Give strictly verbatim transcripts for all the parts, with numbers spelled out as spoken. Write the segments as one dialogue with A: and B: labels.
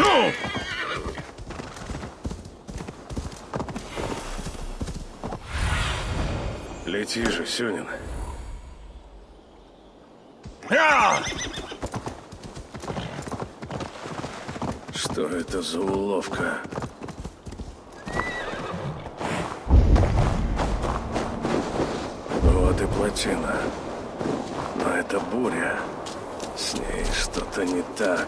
A: Лети же, Сюнин. Что это за уловка? Вот и плотина. Но это буря. С ней что-то не так.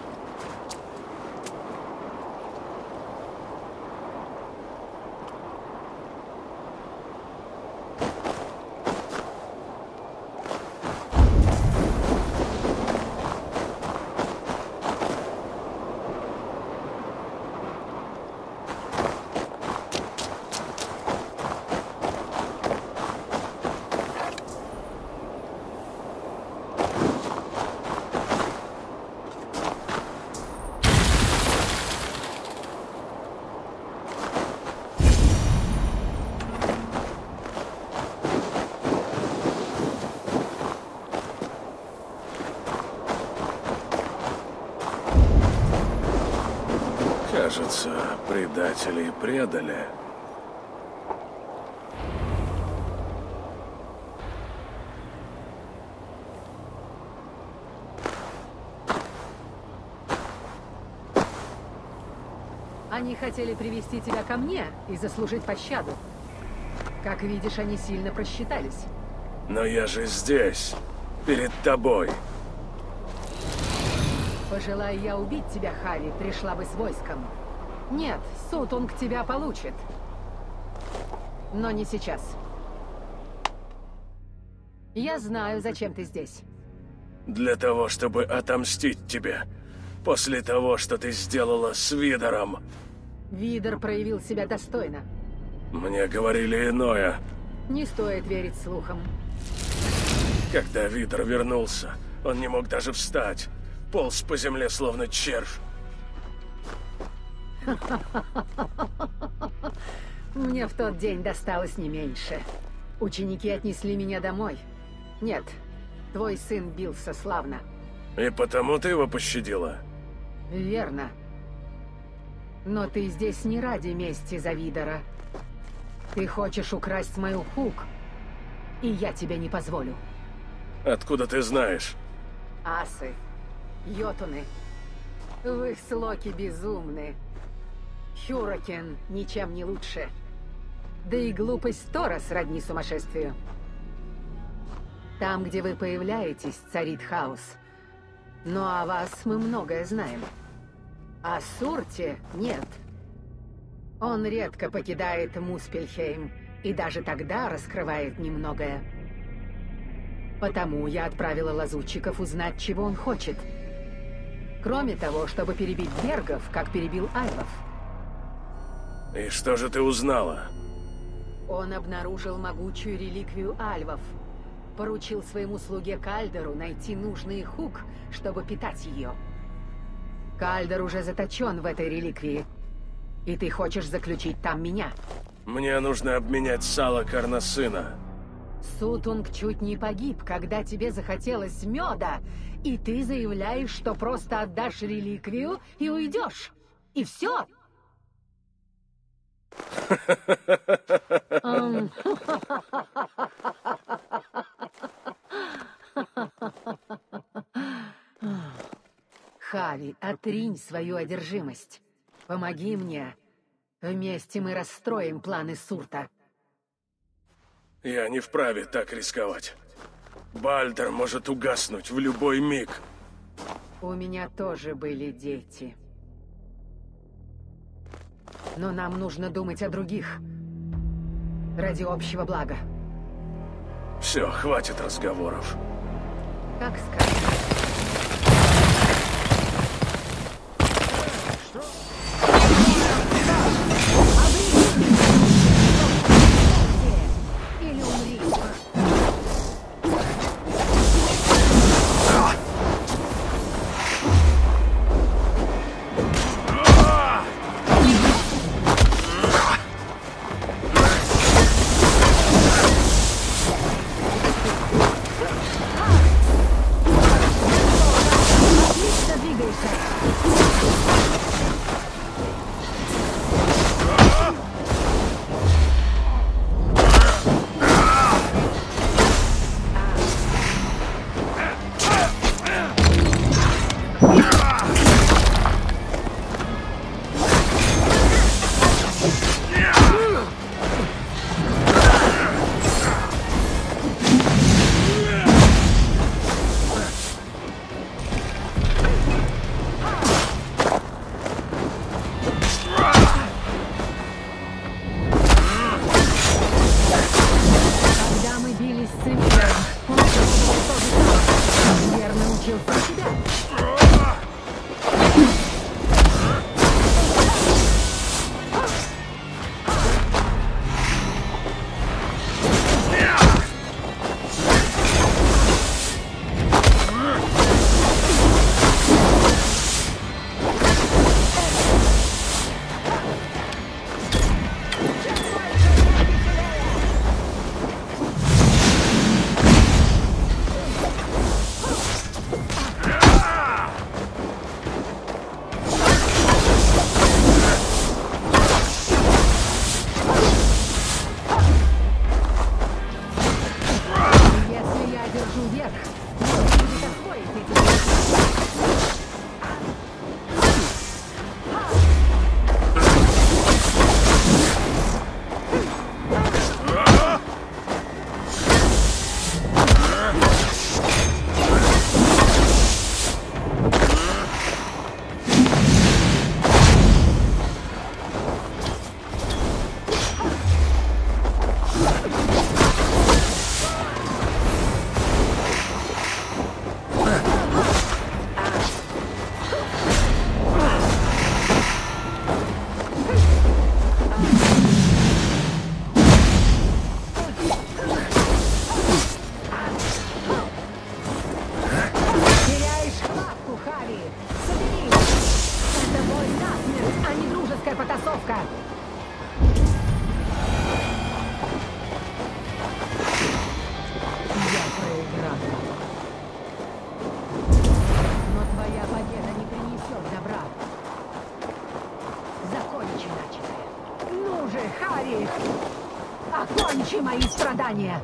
A: Кажется, предателей предали.
B: Они хотели привести тебя ко мне и заслужить пощаду. Как видишь, они сильно просчитались.
A: Но я же здесь, перед тобой.
B: Пожелай я убить тебя, Хави, пришла бы с войском. Нет, Сутунг тебя получит. Но не сейчас. Я знаю, зачем ты здесь.
A: Для того, чтобы отомстить тебе. После того, что ты сделала с Видором.
B: Видор проявил себя достойно.
A: Мне говорили иное.
B: Не стоит верить слухам.
A: Когда Видор вернулся, он не мог даже встать. Полз по земле, словно червь.
B: Мне в тот день досталось не меньше. Ученики отнесли меня домой. Нет, твой сын бился славно.
A: И потому ты его пощадила?
B: Верно. Но ты здесь не ради мести за Видора. Ты хочешь украсть мою Хук, и я тебе не позволю.
A: Откуда ты знаешь?
B: Асы, йотуны, в их слоки безумны. Хюрокен ничем не лучше. Да и глупость Тора сродни сумасшествию. Там, где вы появляетесь, царит хаос. Но о вас мы многое знаем. О Сурте нет. Он редко покидает Муспельхейм, и даже тогда раскрывает немногое. Потому я отправила лазутчиков узнать, чего он хочет. Кроме того, чтобы перебить бергов, как перебил айлов.
A: И что же ты узнала?
B: Он обнаружил могучую реликвию альвов. Поручил своему слуге Кальдеру найти нужный хук, чтобы питать ее. Кальдер уже заточен в этой реликвии. И ты хочешь заключить там меня?
A: Мне нужно обменять сало Карнасына.
B: Сутунг чуть не погиб, когда тебе захотелось меда, и ты заявляешь, что просто отдашь реликвию и уйдешь. И все. Хави, отринь свою одержимость. Помоги мне. Вместе мы расстроим планы Сурта.
A: Я не вправе так рисковать. Бальдер может угаснуть в любой миг.
B: У меня тоже были дети. Но нам нужно думать о других. Ради общего блага.
A: Все, хватит разговоров.
B: Как скажешь. Или умри. Отлично двигаешься. Будет освоить эти. Теряешь хватку, Хави! Соберись! Это бой насмерть, а не дружеская потасовка! Я проиграл. Но твоя победа не принесет добра. Закончи начатое. Ну же, Хави! Окончи мои страдания!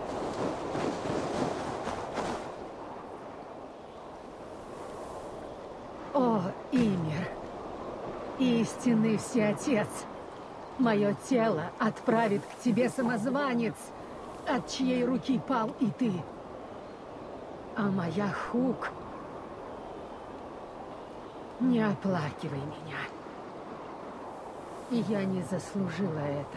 B: О, Имир, истинный всеотец, мое тело отправит к тебе самозванец, от чьей руки пал и ты. А моя Хук, не оплакивай меня. Я не заслужила это.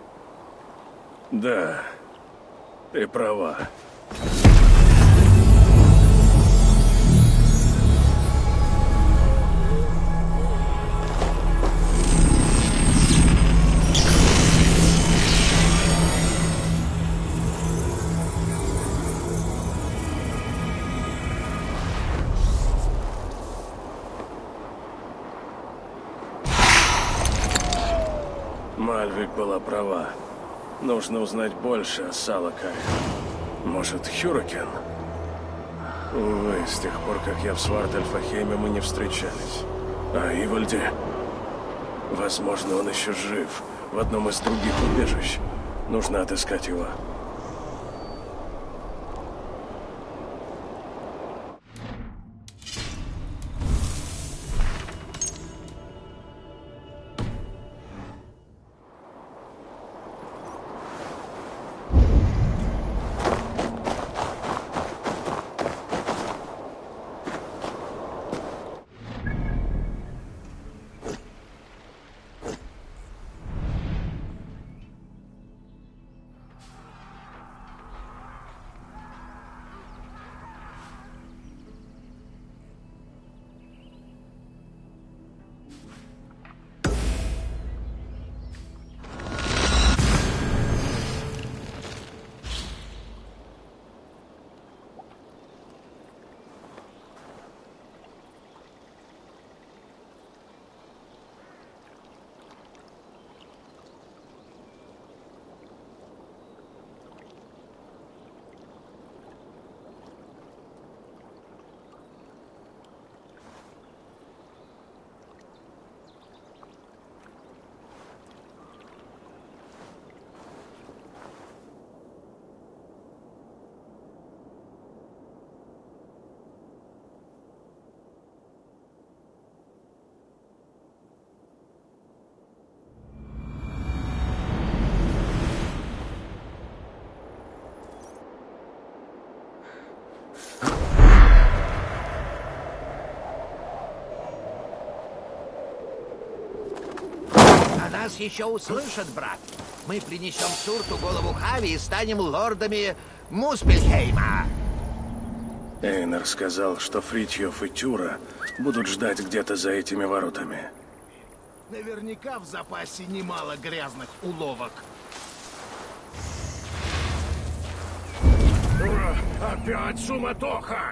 A: Да, ты права. Мальвик была права. Нужно узнать больше о Салакаре. Может, Хюракен? Увы, с тех пор, как я в Сварт-Альфахейме, мы не встречались. А Ивальде? Возможно, он еще жив. В одном из других убежищ. Нужно отыскать его.
C: Нас еще услышат, брат. Мы принесем Сурту голову Хави и станем лордами Муспельхейма.
A: Эйнер сказал, что Фритьёф и Тюра будут ждать где-то за этими воротами.
D: Наверняка в запасе немало грязных уловок. Опять суматоха!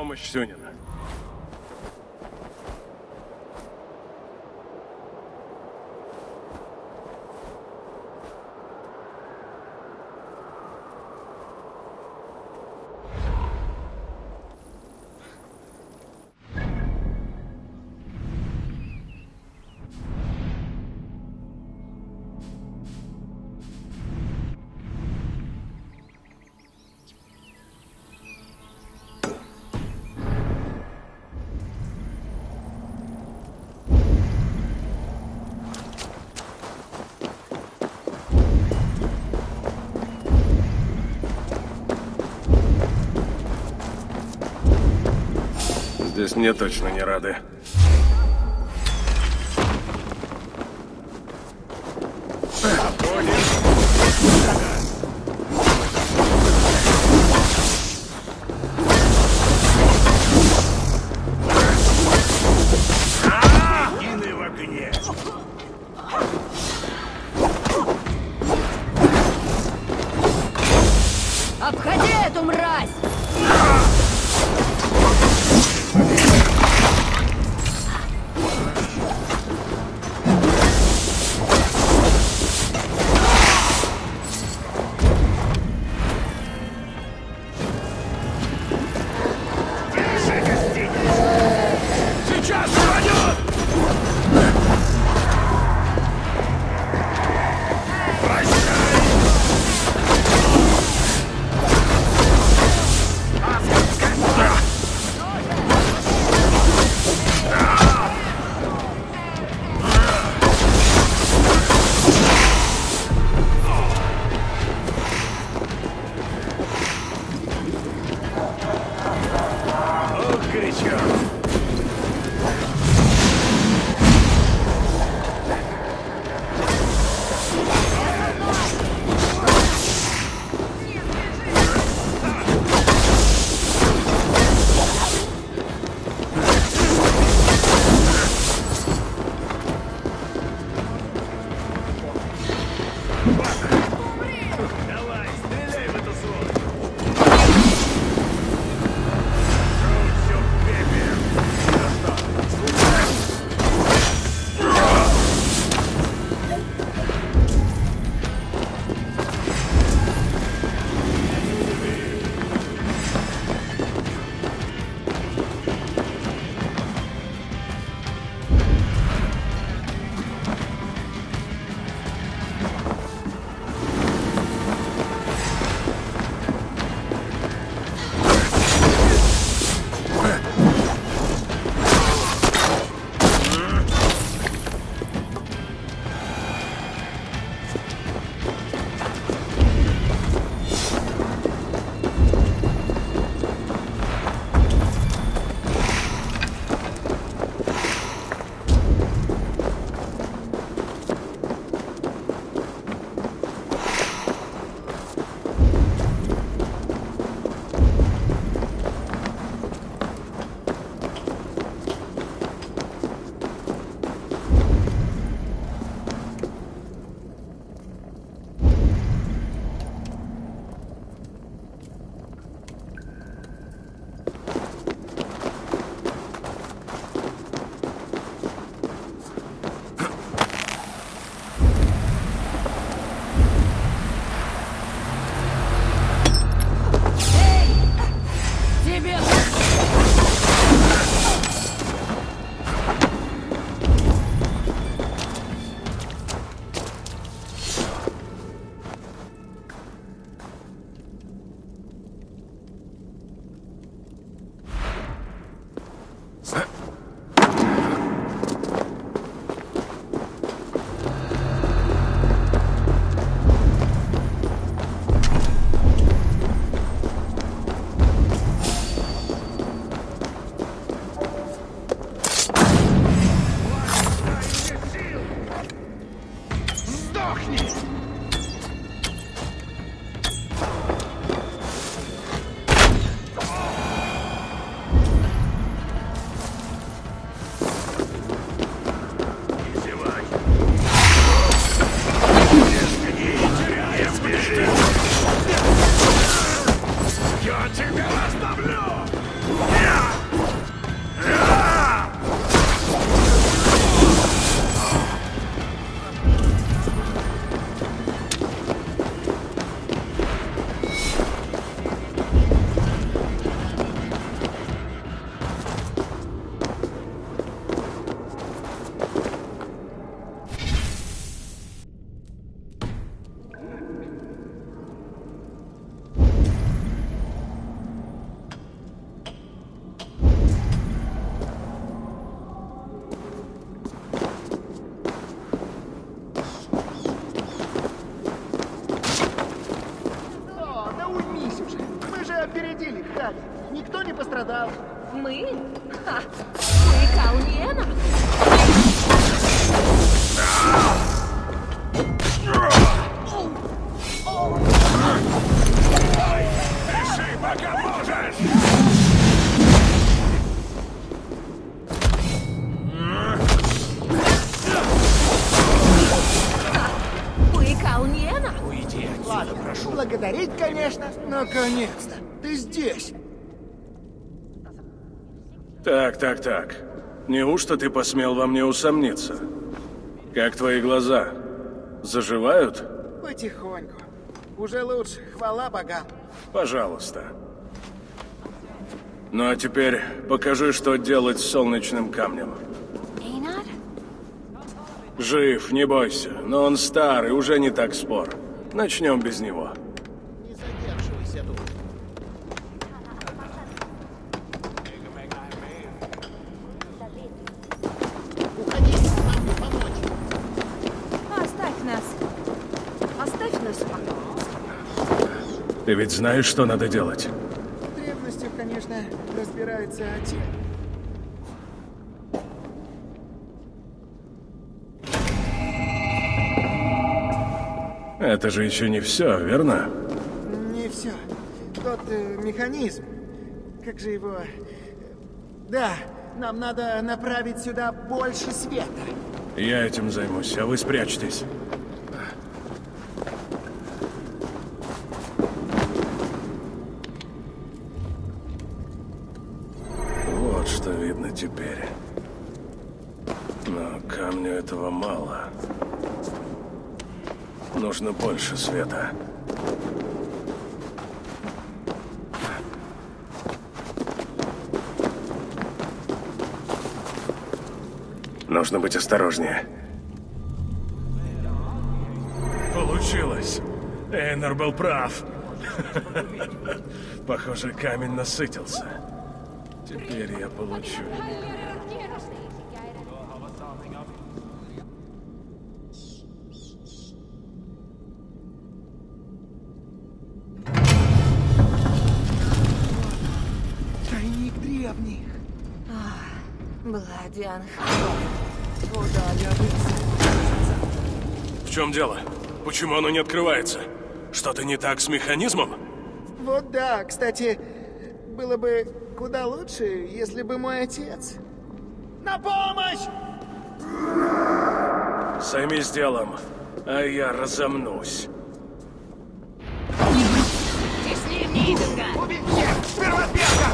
A: помощь Сюнина. Здесь мне точно не рады.
D: Единый в огне.
E: Обходи эту мразь!
D: Сейчас упадет! Прощай!
F: опередили в Хави. Никто не пострадал.
E: Мы? Ха! Мы Кауньена?
A: Реши, пока можешь!
E: Вы Кауньена?
C: Уйди отсюда, прошу.
F: Благодарить, конечно. Наконец-то. Ты здесь.
A: Так, так, так. Неужто ты посмел во мне усомниться? Как твои глаза? Заживают?
F: Потихоньку. Уже лучше. Хвала богам.
A: Пожалуйста. Ну а теперь покажи, что делать с солнечным камнем.
E: Эйнар?
A: Жив, не бойся, но он старый, уже не так спор. Начнем без него.
F: Не задерживайся тут. Уходи, нам не помочь.
E: Оставь нас. Оставь нас в покое.
A: Ты ведь знаешь, что надо делать?
F: В древностях, конечно, разбирается отец.
A: Это же еще не все, верно?
F: Не все. Тот э, механизм. Как же его... Да, нам надо направить сюда больше света.
A: Я этим займусь, а вы спрячьтесь. Вот что видно теперь. Но камню этого мало. Нужно больше света. Нужно быть осторожнее. Получилось. Эйнар был прав. Похоже, камень насытился. Теперь я получу.
F: Тайник древних.
E: Бладиан.
F: Куда я вылез?
A: В чем дело? Почему оно не открывается? Что-то не так с механизмом?
F: Вот да, кстати, было бы куда лучше, если бы мой отец... На помощь!
A: Займись делом, а я разомнусь.
E: Тесни Ниденга!
C: Убить всех! Сперва первого!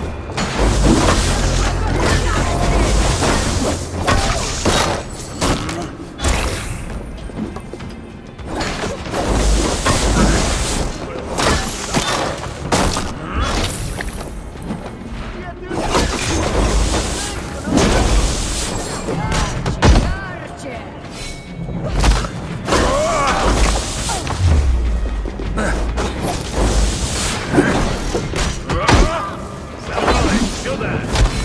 E: Ярче!
A: Сюда!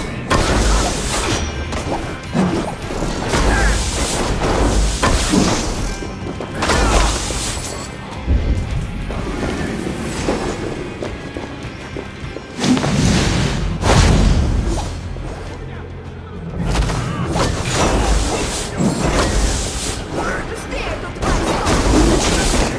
E: Быстрее тут тварь!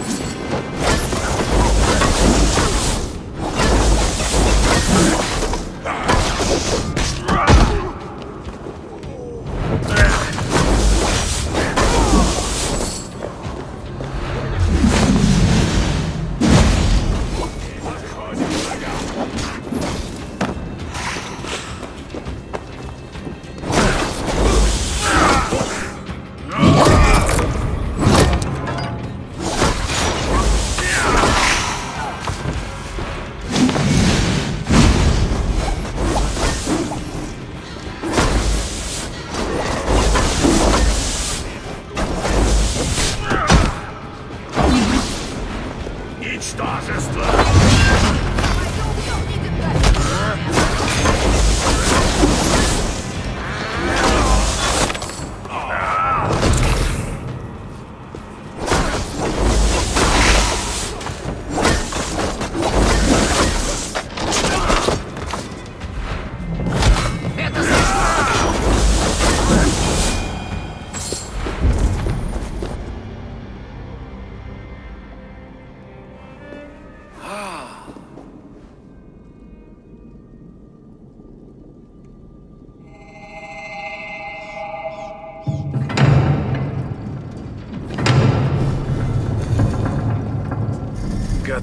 E: Ничтожество! Пойду убьем Ниденга!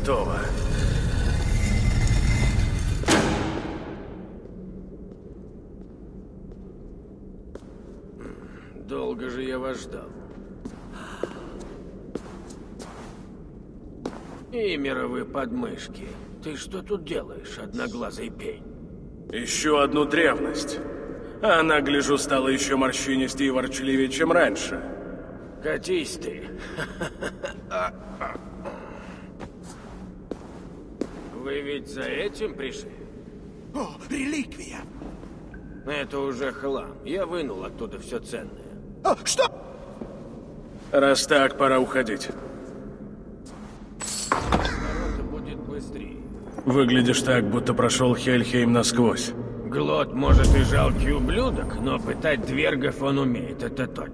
A: готово.
G: Долго же я вас ждал. Имеровы подмышки. Ты что тут делаешь, одноглазый пень?
A: Ищу одну древность. А она, гляжу, стала еще морщинистее и ворчливее, чем раньше.
G: Катись ты. Вы ведь за этим пришли?
D: О, реликвия!
G: Это уже хлам. Я вынул оттуда все ценное.
D: О, что?
A: Раз так, пора уходить.
G: Это будет быстрее.
A: Выглядишь так, будто прошел Хельхейм насквозь.
G: Глот, может, и жалкий ублюдок, но пытать двергов он умеет, это точно.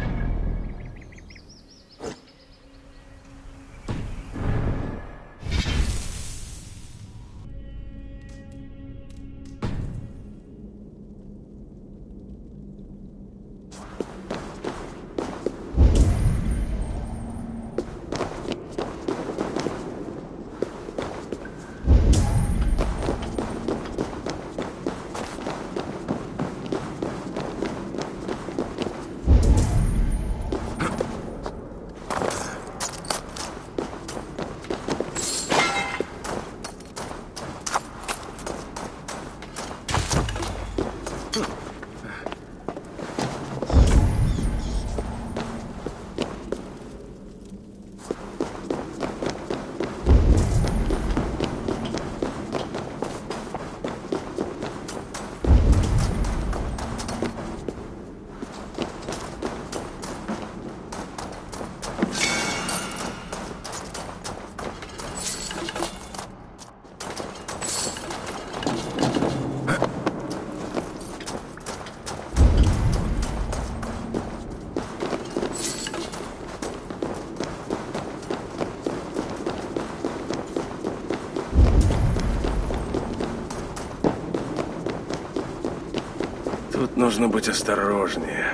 A: Тут нужно быть осторожнее.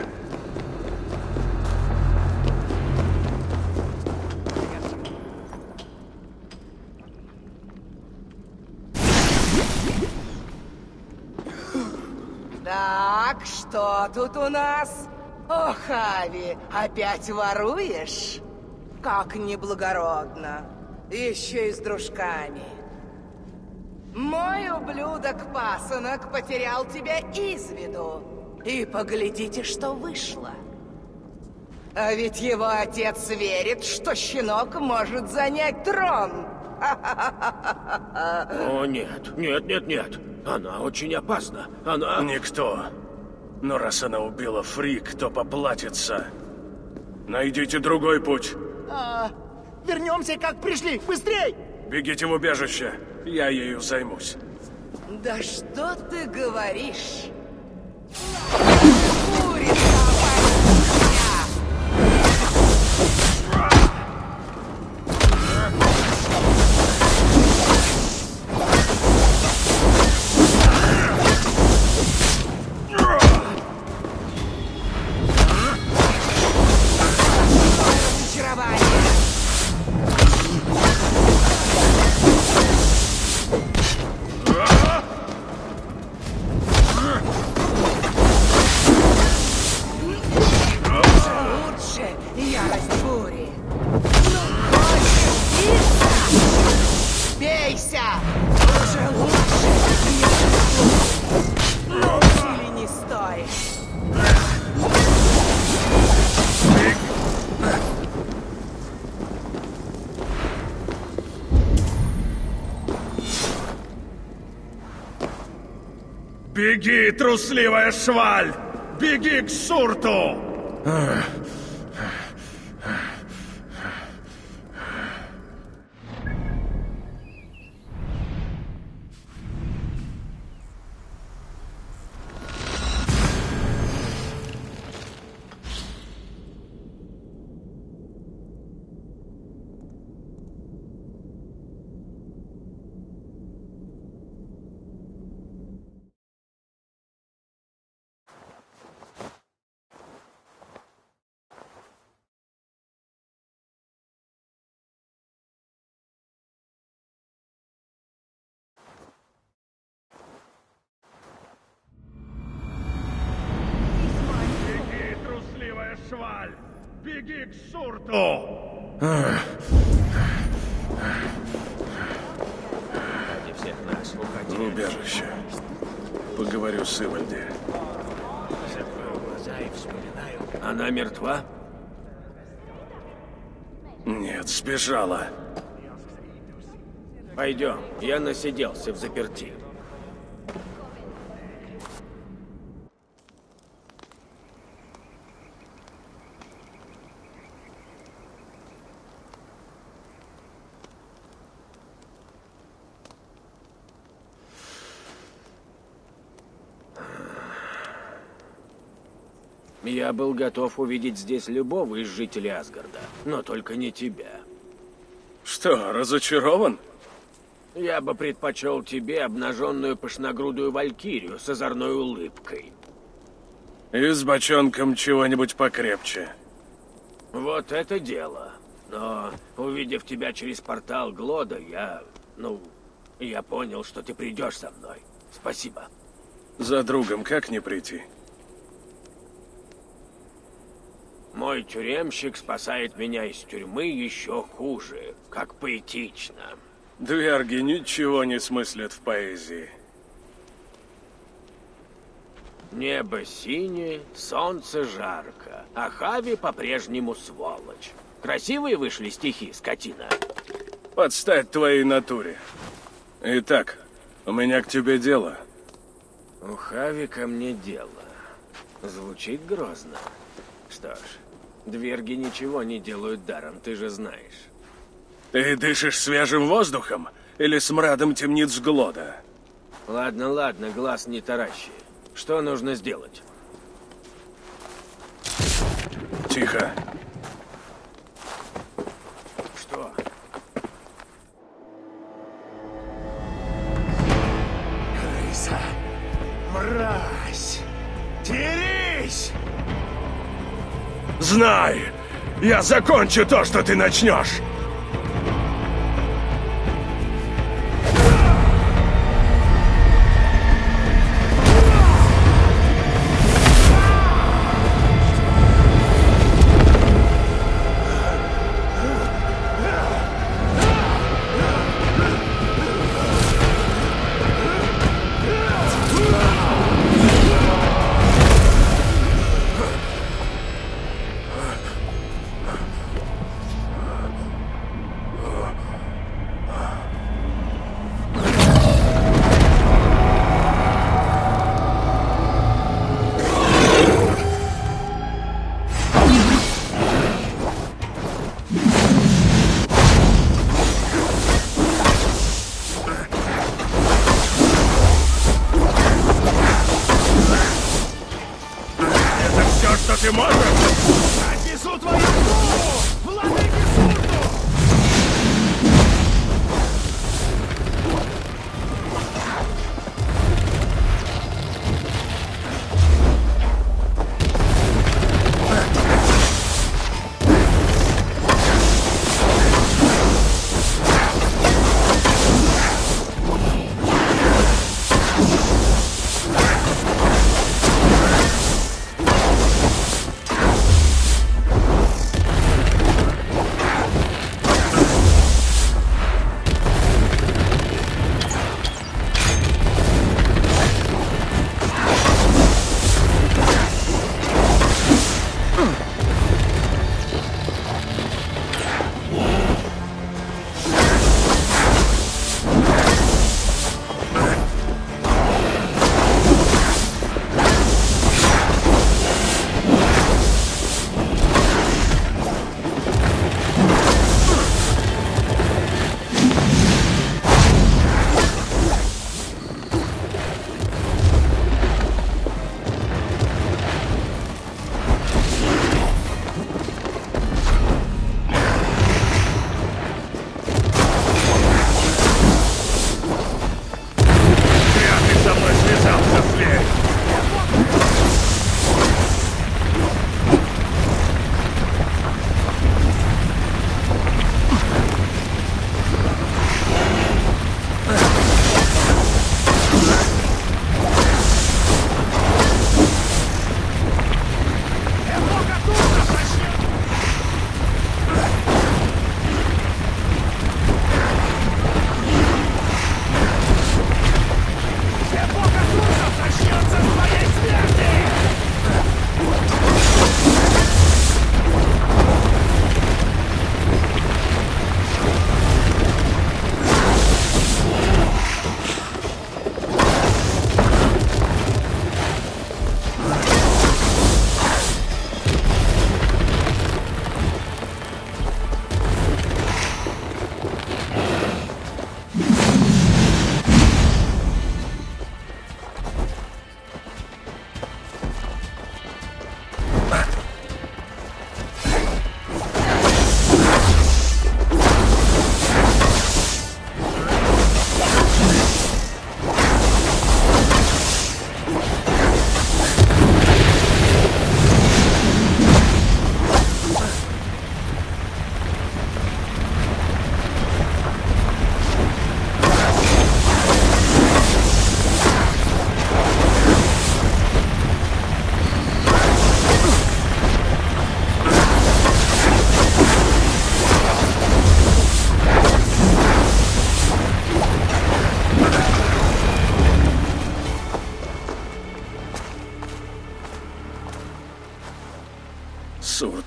H: Так, что тут у нас? О, Хави, опять воруешь? Как неблагородно. Еще и с дружками. Мой ублюдок-пасынок потерял тебя из виду. И поглядите, что вышло. А ведь его отец верит, что щенок может занять трон.
G: О, нет, нет, нет, нет. Она очень опасна. Она...
A: Никто. Но раз она убила Фрик, то поплатится. Найдите другой путь.
F: А, вернемся, как пришли. Быстрей!
A: Бегите в убежище. Я ею займусь.
H: Да что ты говоришь? Курица опасная! Разочарование! Лучше ярость бури. Хочешь биться? Бейся! Уже лучше ярость бури. Или не стоит?
A: Беги, трусливая шваль! Беги к Сурту!
E: Беги к Сурту!
G: Ради всех нас, уходи.
A: В убежище. Поговорю с Ивальди.
C: Закрою глаза и вспоминаю.
G: Она мертва?
A: Нет, сбежала.
G: Пойдем, я насиделся в заперти. Я был готов увидеть здесь любого из жителей Асгарда, но только не тебя.
A: Что, разочарован?
G: Я бы предпочел тебе обнаженную пышногрудую валькирию с озорной улыбкой.
A: И с бочонком чего-нибудь покрепче.
G: Вот это дело. Но, увидев тебя через портал Глода, я... ну... я понял, что ты придешь со мной. Спасибо.
A: За другом как не прийти?
G: Мой тюремщик спасает меня из тюрьмы еще хуже. Как поэтично.
A: Дверги ничего не смыслят в поэзии.
G: Небо синее, солнце жарко, а Хави по-прежнему сволочь. Красивые вышли стихи, скотина.
A: Подстать твоей натуре. Итак, у меня к тебе дело.
G: У Хави ко мне дело. Звучит грозно. Что ж, дверги ничего не делают даром, ты же знаешь.
A: Ты дышишь свежим воздухом или смрадом темниц Глода?
G: Ладно, ладно, глаз не таращи. Что нужно сделать?
A: Тихо.
G: Что?
D: Крыса! Мразь! Дерись!
A: Знай, я закончу то, что ты начнешь. Что ты можешь?
D: Отнесу твою голову! Владыке Сурту!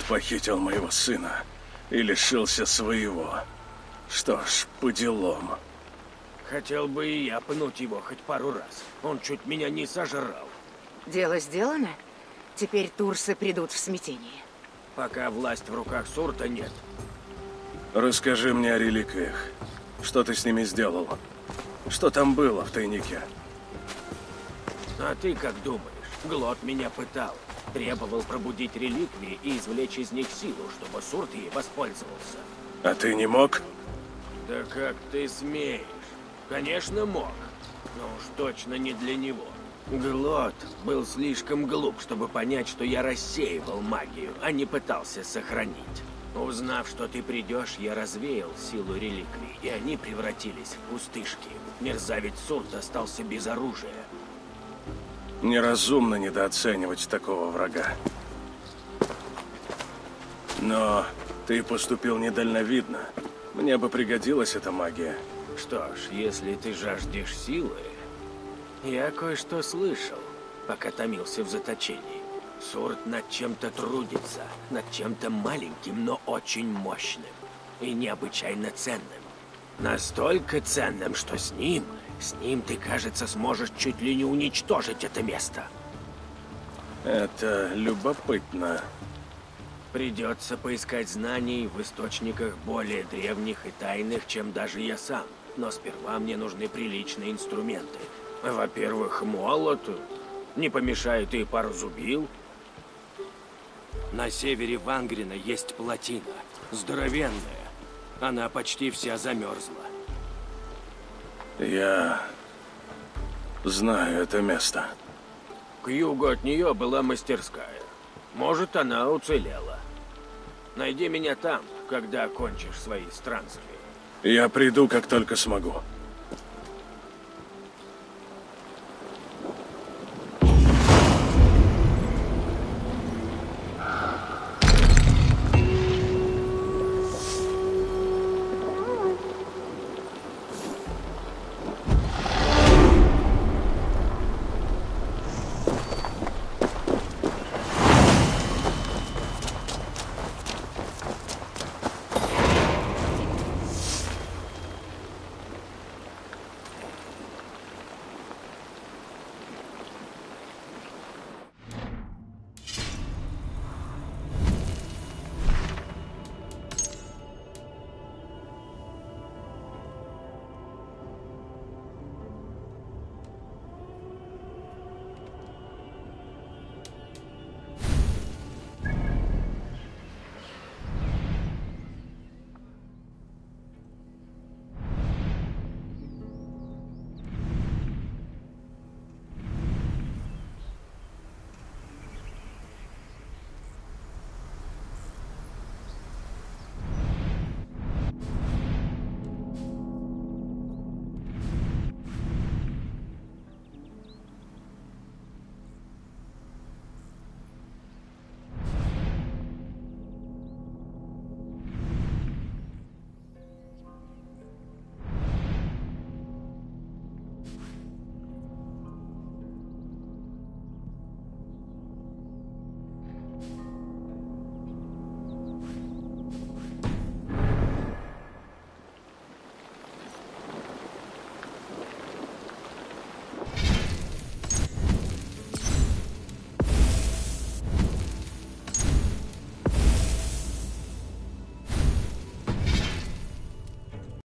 A: похитил моего сына и лишился своего. Что ж, по делам.
G: Хотел бы и я пнуть его хоть пару раз. Он чуть меня не сожрал.
B: Дело сделано. Теперь турсы придут в смятение.
G: Пока власть в руках Сурта нет.
A: Расскажи мне о реликвиях. Что ты с ними сделал? Что там было в тайнике?
G: А ты как думаешь? Глот меня пытал. Требовал пробудить реликвии и извлечь из них силу, чтобы Сурт ей воспользовался.
A: А ты не мог?
G: Да как ты смеешь? Конечно, мог. Но уж точно не для него. Глот был слишком глуп, чтобы понять, что я рассеивал магию, а не пытался сохранить. Узнав, что ты придешь, я развеял силу реликвий, и они превратились в пустышки. Мерзавец Сурт остался без оружия.
A: Неразумно недооценивать такого врага. Но ты поступил недальновидно. Мне бы пригодилась эта магия.
G: Что ж, если ты жаждешь силы... Я кое-что слышал, пока томился в заточении. Сурт над чем-то трудится, над чем-то маленьким, но очень мощным. И необычайно ценным. Настолько ценным, что с ним, с ним ты, кажется, сможешь чуть ли не уничтожить это место.
A: Это любопытно.
G: Придется поискать знаний в источниках более древних и тайных, чем даже я сам. Но сперва мне нужны приличные инструменты. Во-первых, молот. Не помешает и пару зубил.
I: На севере Вангрина есть плотина. Здоровенная. Она почти вся замерзла.
A: Я знаю это место.
G: К югу от нее была мастерская. Может, она уцелела. Найди меня там, когда окончишь свои странствия.
A: Я приду, как только смогу.